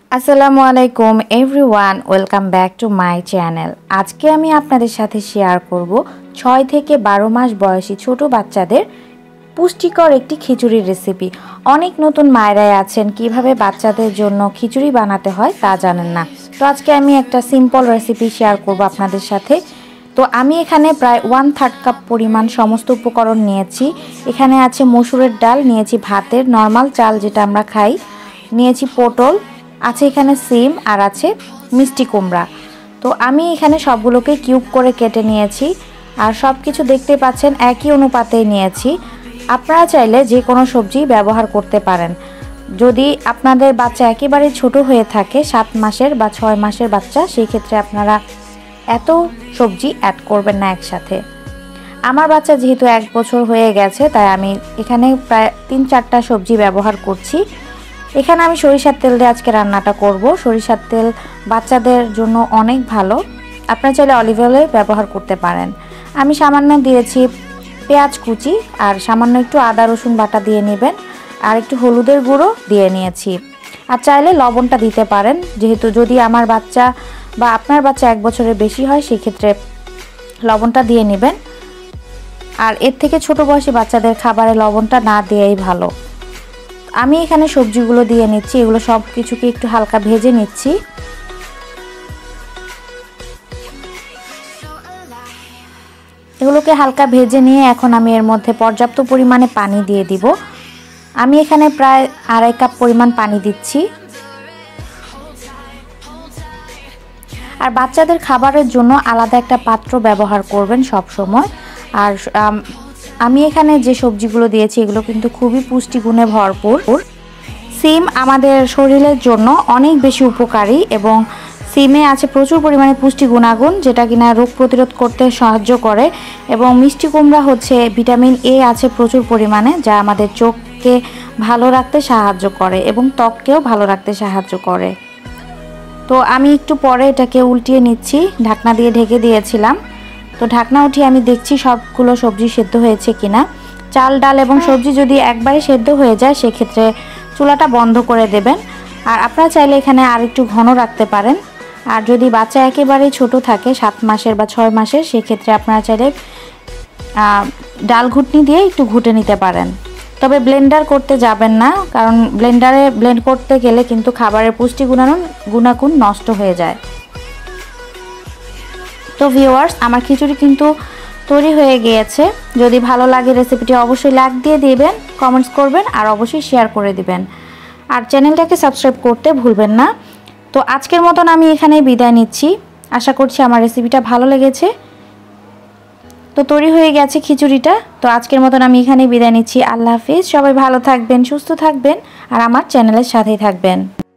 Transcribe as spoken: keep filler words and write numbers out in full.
আসসালামু আলাইকুম everyone, welcome back to my channel. আজকে আমি আপনাদের সাথে শেয়ার করব ছয় থেকে বারো মাস বয়সী ছোট বাচ্চাদের পুষ্টিকর একটি খিচুড়ির রেসিপি। অনেক নতুন মায়েরাই আছেন কিভাবে বাচ্চাদের জন্য খিচুড়ি বানাতে হয় তা জানেন না। তো আজকে আমি একটা সিম্পল রেসিপি শেয়ার করব আপনাদের সাথে। তো আমি এখানে প্রায় ওয়ান থার্ড কাপ পরিমাণ সমস্ত উপকরণ নিয়েছি। এখানে আছে মসুরের ডাল, নিয়েছি ভাতের নর্মাল চাল যেটা আমরা খাই, নিয়েছি পটল, আছে এখানে সিম, আর আছে মিষ্টি কুমড়া। তো আমি এখানে সবগুলোকে কিউব করে কেটে নিয়েছি, আর সব কিছু দেখতে পাচ্ছেন একই অনুপাতেই নিয়েছি। আপনারা চাইলে যে কোনো সবজি ব্যবহার করতে পারেন। যদি আপনাদের বাচ্চা একেবারে ছোট হয়ে থাকে, সাত মাসের বা ছয় মাসের বাচ্চা, সেই ক্ষেত্রে আপনারা এত সবজি অ্যাড করবেন না একসাথে। আমার বাচ্চা যেহেতু এক বছর হয়ে গেছে, তাই আমি এখানে প্রায় তিন চারটা সবজি ব্যবহার করছি। এখানে আমি সরিষার তেল দিয়ে আজকে রান্নাটা করব। সরিষার তেল বাচ্চাদের জন্য অনেক ভালো, আপনারা চাইলে অলিভ অয়েল ব্যবহার করতে পারেন। আমি সামান্য দিয়েছি পেঁয়াজ কুচি, আর সামান্য একটু আদা রসুন বাটা দিয়ে নেবেন, আর একটু হলুদের গুঁড়ো দিয়ে নিয়েছি। আর চাইলে লবণটা দিতে পারেন, যেহেতু যদি আমার বাচ্চা বা আপনার বাচ্চা এক বছরের বেশি হয় সেক্ষেত্রে লবণটা দিয়ে নেবেন। আর এর থেকে ছোট বয়সী বাচ্চাদের খাবারে লবণটা না দেওয়াই ভালো। আমি এখানে সবজিগুলো দিয়ে নিচ্ছি, এগুলো সব কিছুকে একটু হালকা ভেজে নিচ্ছি। এগুলোকে হালকা ভেজে নিয়ে এখন আমি এর মধ্যে পর্যাপ্ত পরিমাণে পানি দিয়ে দিব। আমি এখানে প্রায় আড়াই কাপ পরিমাণ পানি দিচ্ছি। আর বাচ্চাদের খাবারের জন্য আলাদা একটা পাত্র ব্যবহার করবেন সব সময়। আর আমি এখানে যে সবজিগুলো দিয়েছি এগুলো কিন্তু খুবই পুষ্টিগুণে ভরপুর। সিম আমাদের শরীরের জন্য অনেক বেশি উপকারী, এবং সিমে আছে প্রচুর পরিমাণে পুষ্টি গুণাগুণ, যেটা কিনা রোগ প্রতিরোধ করতে সাহায্য করে। এবং মিষ্টি কুমড়া হচ্ছে ভিটামিন এ আছে প্রচুর পরিমাণে, যা আমাদের চোখকে ভালো রাখতে সাহায্য করে এবং ত্বককেও ভালো রাখতে সাহায্য করে। তো আমি একটু পরে এটাকে উল্টিয়ে নিচ্ছি, ঢাকনা দিয়ে ঢেকে দিয়েছিলাম। তো ঢাকনা উঠিয়ে আমি দেখছি সবগুলো সবজি সেদ্ধ হয়েছে কিনা। চাল ডাল এবং সবজি যদি একবারে সেদ্ধ হয়ে যায় সেক্ষেত্রে চুলাটা বন্ধ করে দেবেন। আর আপনারা চাইলে এখানে আর একটু ঘন রাখতে পারেন। আর যদি বাচ্চা একেবারেই ছোট থাকে, সাত মাসের বা ছয় মাসের, সেক্ষেত্রে আপনারা চাইলে ডাল ঘুটনি দিয়ে একটু ঘুটে নিতে পারেন। তবে ব্লেন্ডার করতে যাবেন না, কারণ ব্লেন্ডারে ব্লেন্ড করতে গেলে কিন্তু খাবারের পুষ্টি গুণাগুণ গুণাগুণ নষ্ট হয়ে যায়। তো ভিউয়ার্স, আমার খিচুড়ি কিন্তু তৈরি হয়ে গিয়েছে। যদি ভালো লাগে রেসিপিটি অবশ্যই লাইক দিয়ে দিবেন, কমেন্টস করবেন, আর অবশ্যই শেয়ার করে দিবেন। আর চ্যানেলটাকে সাবস্ক্রাইব করতে ভুলবেন না। তো আজকের মতন আমি এখানেই বিদায় নিচ্ছি। আশা করছি আমার রেসিপিটা ভালো লেগেছে। তো তৈরি হয়ে গেছে খিচুড়িটা। তো আজকের মতন আমি এখানেই বিদায় নিচ্ছি। আল্লাহ হাফিজ। সবাই ভালো থাকবেন, সুস্থ থাকবেন, আর আমার চ্যানেলের সাথেই থাকবেন।